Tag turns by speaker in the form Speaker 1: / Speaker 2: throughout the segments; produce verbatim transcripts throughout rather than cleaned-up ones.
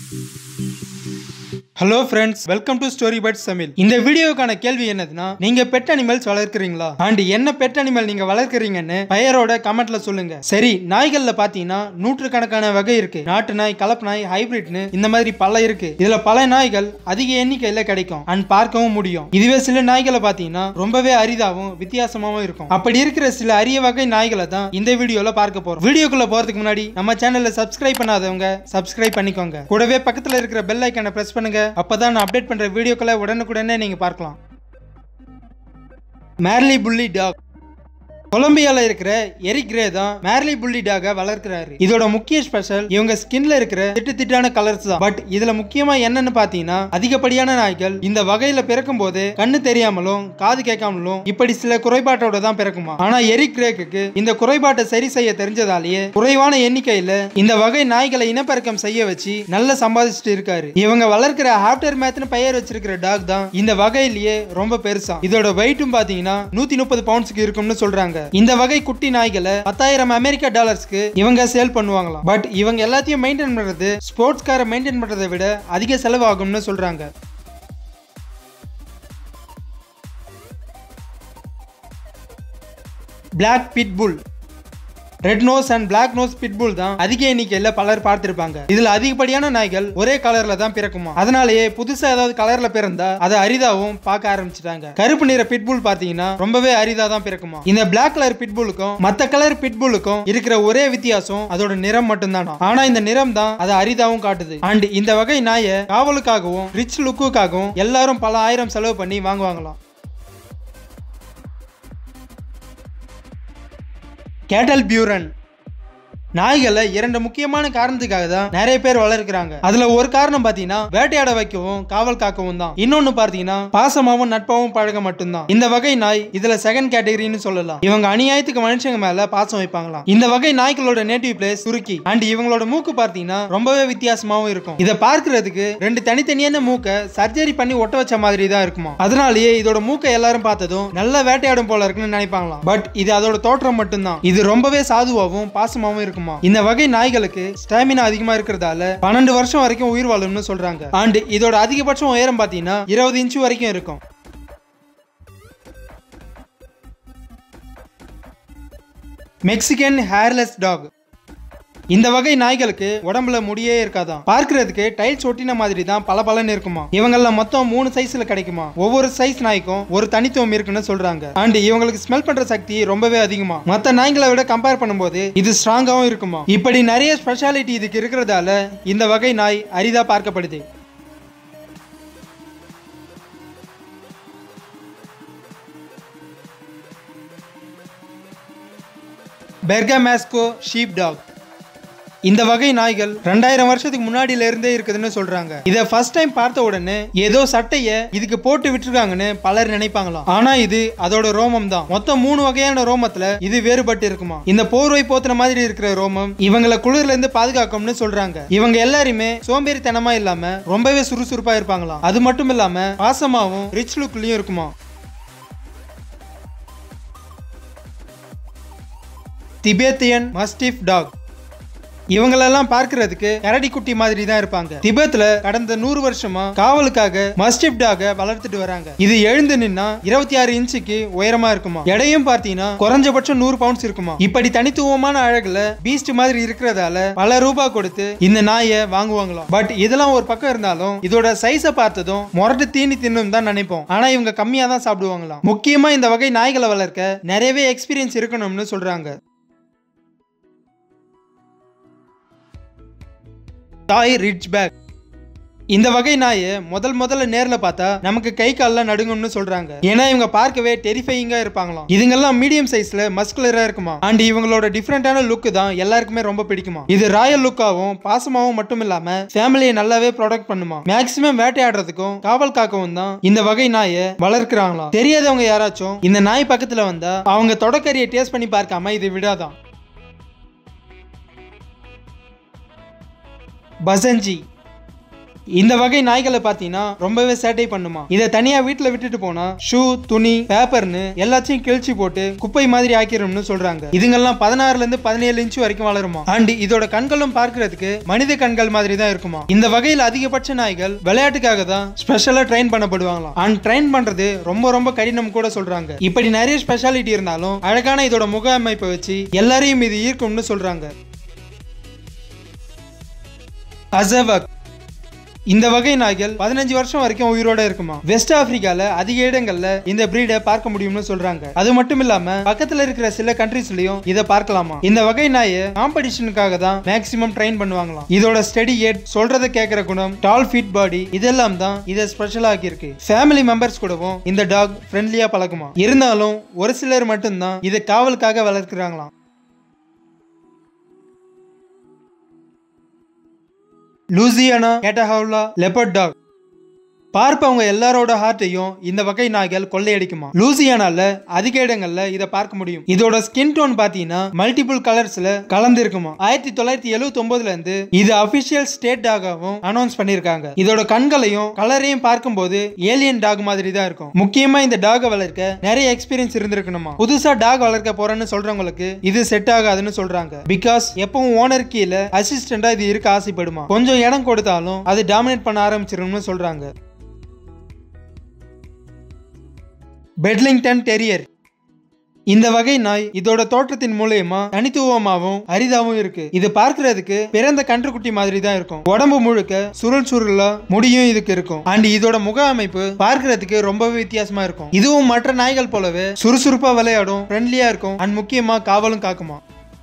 Speaker 1: Hello friends, welcome to story buds Tamil. இந்த வீடியோக்கான கேள்வி என்னதுன்னா, நீங்க பெட் அனிமல்ஸ் வளர்க்குறீங்களா அண்ட் என்ன பெட் அனிமல் நீங்க வளர்க்குறீங்கன்னு பெயரோட கமெண்ட்ல சொல்லுங்க. சரி, நாய்கள்ல பாத்தீங்கன்னா நூற்றுக்கணக்கான வகை இருக்கு. நாட்டு நாய், கலப்பு நாய், ஹைபிரிட்னு இந்த மாதிரி பல இருக்கு. இதுல பல நாய்கள் அதிக எண்ணிக்கையில கிடைக்கும் அண்ட் பார்க்கவும் முடியும். இதுவே சில நாய்களை பாத்தீங்கன்னா ரொம்பவே அரிதாவும் வித்தியாசமாவும் இருக்கும். அப்படி இருக்கிற சில அரிய வகை நாய்களை தான் இந்த வீடியோல பார்க்க போறோம். வீடியோக்குள்ள போறதுக்கு முன்னாடி நம்ம சேனலை சப்ஸ்கிரைப் பண்ணாதவங்க சப்ஸ்கிரைப் பண்ணிக்கோங்க. கூடவே பக்கத்துல இருக்கிற பெல் ஐகானை பிரஸ் பண்ணுங்க. அப்பதான் நான் அப்டேட் பண்ற வீடியோக்களை உடனுக்குடனே நீங்க பார்க்கலாம். மேர்லி புல்லி டாக். கொலம்பியால இருக்கிற எரிக் கிரே தான் மேர்லி புல்லி டாக வளர்க்கிறாரு. இதோட முக்கிய ஸ்பெஷல் இவங்க ஸ்கின்ல இருக்கிற திட்டு திட்டான கலர்ஸ் தான். பட் இதுல முக்கியமா என்னன்னு பாத்தீங்கன்னா, அதிகப்படியான நாய்கள் இந்த வகையில பிறக்கும் போது கண்ணு தெரியாமலும் காது கேட்காமலும் இப்படி சில குறைபாட்டோட தான் பிறக்குமா. ஆனா எரிக் கிரேக்கு இந்த குறைபாட்டை சரி செய்ய தெரிஞ்சதாலேயே குறைவான எண்ணிக்கையில இந்த வகை நாய்களை இனப்பெருக்கம் செய்ய வச்சு நல்ல சம்பாதிச்சுட்டு இருக்காரு. இவங்க வளர்க்கிற ஆப்டர் மேத்னு பெயர் வச்சிருக்கிற டாக் தான் இந்த வகையிலேயே ரொம்ப பெருசா. இதோட வெயிட்டும் பாத்தீங்கன்னா நூத்தி முப்பது பவுண்ட்ஸ்க்கு இருக்கும்னு சொல்றாங்க. இந்த வகை குட்டி நாய்களை பத்தாயிரம் அமெரிக்க டாலர்ஸ்க்கு இவங்க சேல் பண்ணுவாங்களாம். பட் இவங்க எல்லாத்தையும் மெயின்டைன் பண்றது ஸ்போர்ட்ஸ் காரை மெயின்டைன் பண்றதை விட அதிக செலவாகும்னு சொல்றாங்க. Black pitbull. Red nose and black nose pitbull தான் அதிக எண்ணிக்கையில பலர் பார்த்திருப்பாங்க. இதுல அதிகப்படியான நாய்கள் ஒரே கலர்ல தான் பிறக்குமா. அதனாலேயே புதுசா ஏதாவது கலர்ல பிறந்தா அதை அரிதாவும் பார்க்க ஆரம்பிச்சிட்டாங்க. கருப்பு நிற பிட்புல் பாத்தீங்கன்னா ரொம்பவே அரிதா தான் பிறக்குமா. இந்த பிளாக் கலர் பிட்புலுக்கும் மத்த கலர் பிட்புலுக்கும் இருக்கிற ஒரே வித்தியாசம் அதோட நிறம் மட்டும்தானா. ஆனா இந்த நிறம் தான் அதை அரிதாவும் காட்டுது. அண்ட் இந்த வகை நாயை காவலுக்காகவும் ரிச் லுக்குக்காகவும் எல்லாரும் பல ஆயிரம் செலவு பண்ணி வாங்குவாங்களாம். கேட்டல் பியூரன். நாய்களை இரண்டு முக்கியமான காரணத்துக்காக தான் நிறைய பேர் வளர்க்கிறாங்க. அதுல ஒரு காரணம் பாத்தீங்கன்னா வேட்டையாட வைக்கவும் காவல் காக்கவும் தான். இன்னொன்னு பாத்தீங்கன்னா பாசமாவும் நட்பாவும் பழக மட்டும்தான். இந்த வகை நாய் இதுல செகண்ட் கேட்டகரின்னு சொல்லலாம். இவங்க அநியாயத்துக்கு மனுஷங்க மேல பாசம் வைப்பாங்களாம். இந்த வகை நாய்களோட நேட்டிவ் பிளேஸ் துருக்கி. அண்ட் இவங்களோட மூக்கு பாத்தீங்கன்னா ரொம்பவே வித்தியாசமாவும் இருக்கும். இதை பார்க்கிறதுக்கு ரெண்டு தனித்தனியான மூக்கை சர்ஜரி பண்ணி ஒட்ட வச்ச மாதிரி தான் இருக்குமா. அதனாலேயே இதோட மூக்கை எல்லாரும் பார்த்ததும் நல்ல வேட்டையாடும் போல இருக்குன்னு நினைப்பாங்களாம். பட் இது அதோட தோற்றம் மட்டும்தான். இது ரொம்பவே சாதுவாகவும் பாசமாவும் இருக்கும். இந்த வகை நாய்களுக்கு ஸ்டாமினா அதிகமா இருக்கிறதால பன்னெண்டு வருஷம் வரைக்கும் உயிர் வாழும்னு சொல்றாங்க. அண்ட் இதோட அதிகபட்சம் உயரம் பாத்தீங்கன்னா இருபது இன்ச்சு வரைக்கும் இருக்கும். Mexican hairless dog. இந்த வகை நாய்களுக்கு உடம்புல முடியே இருக்காதான். பார்க்கிறதுக்கு டைல்ஸ் ஒட்டின மாதிரி தான் பல பலன்னு இருக்குமா. இவங்கள மொத்தம் மூணு சைஸ்ல கிடைக்குமா. ஒவ்வொரு சைஸ் நாய்க்கும் ஒரு தனித்துவம் இருக்குன்னு சொல்றாங்க. அண்ட் இவங்களுக்கு ஸ்மெல் பண்ற சக்தி ரொம்பவே அதிகமா. மத்த நாய்களை விட கம்பேர் பண்ணும்போது இது ஸ்ட்ராங்காவும் இருக்குமா. இப்படி நிறைய ஸ்பெஷாலிட்டி இதுக்கு இருக்கிறதால இந்த வகை நாய் அரிதா பார்க்கப்படுது. Bergamasco sheep dog. இந்த வகை நாய்கள் ரெண்டாயிரம் வருஷத்துக்கு முன்னாடியில இருந்தே இருக்குதுன்னு சொல்றாங்க. இதை ஃபர்ஸ்ட் டைம் பார்த்த உடனே ஏதோ சட்டைய இதுக்கு போட்டு விட்டுருக்காங்கன்னு பலர் நினைப்பாங்களாம். ஆனா இது அதோட ரோமம் தான். மொத்தம் மூணு வகையான ரோமத்துல இது வேறுபட்டு இருக்குமா. இந்த போர்வை போத்துற மாதிரி இருக்கிற ரோமம் இவங்களை குளிர்ல இருந்து பாதுகாக்கும்னு சொல்றாங்க. இவங்க எல்லாருமே சோம்பேறித்தனமா இல்லாம ரொம்பவே சுறுசுறுப்பா இருப்பாங்களாம். அது மட்டும் இல்லாம பாசமாவும் ரிச் லுக்லயும் இருக்குமா. Tibetan mastiff dog. இவங்களெல்லாம் பார்க்கிறதுக்கு கரடி குட்டி மாதிரி தான் இருப்பாங்க. திபெத்ல கடந்த நூறு வருஷமா காவலுக்காக மஸ்டிஃப் டாக வளர்த்துட்டு வராங்க. இது எழுந்து நின்னா இருபத்தி ஆறு இன்ச்சுக்கு உயரமா இருக்குமா. எடையும் பார்த்தீங்கன்னா குறைஞ்சபட்சம் நூறு பவுண்ட்ஸ் இருக்குமா. இப்படி தனித்துவமான அழகுல பீஸ்ட் மாதிரி இருக்கிறதால பல ரூபாய் கொடுத்து இந்த நாயை வாங்குவாங்களாம். பட் இதெல்லாம் ஒரு பக்கம் இருந்தாலும் இதோட சைஸை பார்த்ததும் முரட்டு தீனி தின்னும் தான் நினைப்போம். ஆனா இவங்க கம்மியா தான் சாப்பிடுவாங்களாம். முக்கியமா இந்த வகை நாய்களை வளர்க்க நிறையவே எக்ஸ்பீரியன்ஸ் இருக்கணும்னு சொல்றாங்க. Thai ridgeback. இந்த வகை நாயை முதல் முதல்ல நேர்ல பார்த்தா நமக்கு கை கால்லாம் நடுங்கும்னு சொல்றாங்க. ஏன்னா இவங்க பார்க்கவே டெரிஃபையிங்கா இருப்பாங்களாம். இதுங்கெல்லாம் மீடியம் சைஸ்ல மஸ்குலரா இருக்குமா. அண்ட் இவங்களோட டிஃபரெண்டான லுக் தான் எல்லாருக்குமே ரொம்ப பிடிக்குமா. இது ராயல் லுக்காவும் பாசமாவும் மட்டும் இல்லாம ஃபேமிலியை நல்லாவே ப்ரொடெக்ட் பண்ணுமா. மேக்சிமம் வேட்டையாடுறதுக்கும் காவல் காக்கவும் தான் இந்த வகை நாயை வளர்க்கிறாங்களாம். தெரியாதவங்க யாராச்சும் இந்த நாய் பக்கத்துல வந்தா அவங்க தொடக்கறியை டேஸ்ட் பண்ணி பார்க்காம இது விடாதான். பசஞ்சி. இந்த வகை நாய்களை பாத்தீங்கன்னா ரொம்பவே சேட்டை பண்ணுமா. இதை தனியா வீட்டுல விட்டுட்டு போனா ஷூ, துணி, பேப்பர்னு எல்லாத்தையும் கிழிச்சு போட்டு குப்பை மாதிரி ஆக்கிரும்னு சொல்றாங்க. இதுங்கெல்லாம் பதினாறுல இருந்து பதினேழு இன்ச் வரைக்கும் வளருமா. அண்ட் இதோட கண்களும் பார்க்கிறதுக்கு மனித கண்கள் மாதிரி தான் இருக்குமா. இந்த வகையில் அதிகபட்ச நாய்கள் விளையாட்டுக்காக தான் ஸ்பெஷலா ட்ரெயின் பண்ணப்படுவாங்களாம். அண்ட் ட்ரெயின் பண்றது ரொம்ப ரொம்ப கடினம் கூட சொல்றாங்க. இப்படி நிறைய ஸ்பெஷாலிட்டி இருந்தாலும் அழகான இதோட முக அமைப்பை வச்சு எல்லாரையும் இது ஈர்க்கும்னு சொல்றாங்க. அசவக் இந்த வகை நாய்கள் பதினஞ்சு வருஷம் வரைக்கும் உயிரோட இருக்குமா. வெஸ்ட் ஆப்பிரிக்கால அதிக இடங்கள்ல இந்த பிரீடை பார்க்க முடியும்னு சொல்றாங்க. அது மட்டும் இல்லாம பக்கத்துல இருக்கிற சில கண்ட்ரீஸ்லயும் இதை பார்க்கலாமா. இந்த வகை நாயை காம்படிஷனுக்காக தான் மேக்ஸிமம் ட்ரெயின் பண்ணுவாங்களாம். இதோட ஸ்டெடி ஹெட், சொல்றத கேட்கிற குணம், டால் ஃபிட் பாடி இதெல்லாம் தான் இதை ஸ்பெஷல் ஆக்கி இருக்கு. ஃபேமிலி மெம்பர்ஸ் கூடவும் இந்த டாக் ஃப்ரெண்ட்லியா பழகுமா. இருந்தாலும் ஒரு சிலர் மட்டும்தான் இதை காவலுக்காக வளர்க்கிறாங்களாம். லூசியானா கேட்டஹவுலா லெப்பர்ட் டாக் பார்ப்பவங்க எல்லாரோட ஹார்ட்டையும் இந்த வகை நாய்கள் கொள்ளையடிக்குமா. லூசியானால அதிக இடங்கள்ல இதை பார்க்க முடியும். இதோட ஸ்கின் டோன் பாத்தீங்கன்னா மல்டிபிள் கலர்ஸ்ல கலந்து இருக்குமா. ஆயிரத்தி தொள்ளாயிரத்தி எழுபத்தி ஒன்பதுல இருந்து இது அபிஷியல் ஸ்டேட் டாகாவும் அனௌன்ஸ் பண்ணிருக்காங்க. இதோட கண்களையும் கலரையும் பார்க்கும்போது ஏலியன் டாக் மாதிரி தான் இருக்கும். முக்கியமா இந்த டாக வளர்க்க நிறைய எக்ஸ்பீரியன்ஸ் இருந்திருக்கணுமா. புதுசா டாக் வளர்க்க போறேன்னு சொல்றவங்களுக்கு இது செட் ஆகாதுன்னு சொல்றாங்க. பிகாஸ் எப்பவும் ஓனர் கீழே அசிஸ்டண்டா இது இருக்க ஆசைப்படுமா. கொஞ்சம் இடம் கொடுத்தாலும் அது டாமினேட் பண்ண ஆரம்பிச்சிரும்னு சொல்றாங்க. பெட்லிங்டன் டெரியர் இந்த வகை நாய் இதோட தோற்றத்தின் மூலமா தனித்துவமாகவும் அரிதாவும் இருக்கு. இது பார்க்கிறதுக்கு பிறந்த கன்றுக்குட்டி மாதிரி தான் இருக்கும். உடம்பு முழுக்க சுருள் சுருளா முடியும் இதுக்கு இருக்கும். அண்ட் இதோட முக அமைப்பு பார்க்கிறதுக்கு ரொம்பவே வித்தியாசமா இருக்கும். இதுவும் மற்ற நாய்கள் போலவே சுறுசுறுப்பா விளையாடும், ஃப்ரெண்ட்லியா இருக்கும் அண்ட் முக்கியமா காவலும் காக்குமா.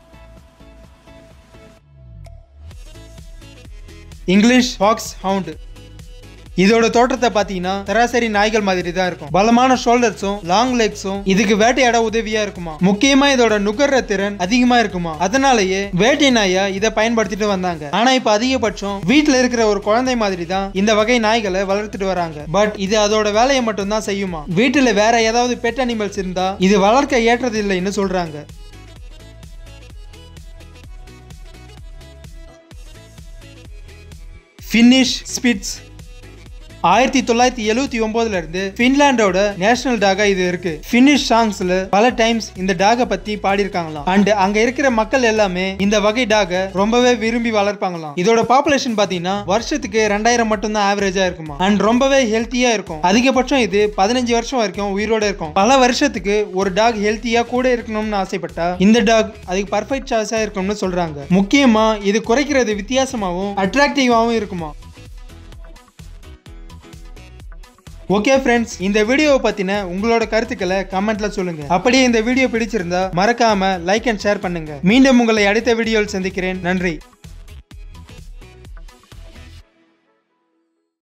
Speaker 1: இங்கிலீஷ் ஃபாக்ஸ் ஹவுண்ட் இதோட தோற்றத்தை பாத்தீங்கன்னா சராசரி நாய்கள் மாதிரி தான் இருக்கும். பலமான ஷோல்டர்ஸும் லாங் லெக்ஸும் இதுக்கு வேட்டையாட உதவியா இருக்குமா. முக்கியமா இதோட நுகர்ற திறன் அதிகமா இருக்குமா. அதனாலேயே வேட்டை நாயா இதை பயன்படுத்திட்டு வந்தாங்க. ஆனா இப்ப அதிகபட்சம் வீட்டுல இருக்கிற ஒரு குழந்தை மாதிரி தான் இந்த வகை நாய்களை வளர்த்துட்டு வராங்க. பட் இது அதோட வேலையை மட்டும் தான் செய்யுமா. வீட்டுல வேற ஏதாவது பெட் அனிமல்ஸ் இருந்தா இது வளர்க்க ஏற்றது இல்லைன்னு சொல்றாங்க. ஃபின்னிஷ் ஸ்பிட்ஸ் ஆயிரத்தி தொள்ளாயிரத்தி எழுபத்தி ஒன்பதுல இருந்து பின்லாண்டோட நேஷனல் டாகா இது இருக்கு. பினிஷ் சாங்ஸ்ல பல டைம்ஸ் இந்த டாக பத்தி பாடியிருக்காங்களாம். அண்ட் அங்க இருக்கிற மக்கள் எல்லாமே இந்த வகை டாக ரொம்பவே விரும்பி வளர்ப்பாங்களாம். இதோட பாப்புலேஷன் பாத்தீங்கன்னா வருஷத்துக்கு ரெண்டாயிரம் மட்டும் தான் ஆவரேஜா இருக்குமா. அண்ட் ரொம்பவே ஹெல்த்தியா இருக்கும். அதிகபட்சம் இது பதினஞ்சு வருஷம் வரைக்கும் உயிரோட இருக்கும். பல வருஷத்துக்கு ஒரு டாக் ஹெல்த்தியா கூட இருக்கணும்னு ஆசைப்பட்டா இந்த டாக் அதுக்கு பர்ஃபெக்ட் சாய்ஸா இருக்கும்னு சொல்றாங்க. முக்கியமா இது குறைக்கிறது வித்தியாசமாவும் அட்ராக்டிவாவும் இருக்குமா. ஓகே ஃப்ரெண்ட்ஸ், இந்த வீடியோவை பத்தின உங்களோட கருத்துக்களை கமெண்ட்ல சொல்லுங்க. அப்படியே இந்த வீடியோ பிடிச்சிருந்தா மறக்காம லைக் அண்ட் ஷேர் பண்ணுங்க. மீண்டும் உங்களை அடுத்த வீடியோவில் சந்திக்கிறேன். நன்றி.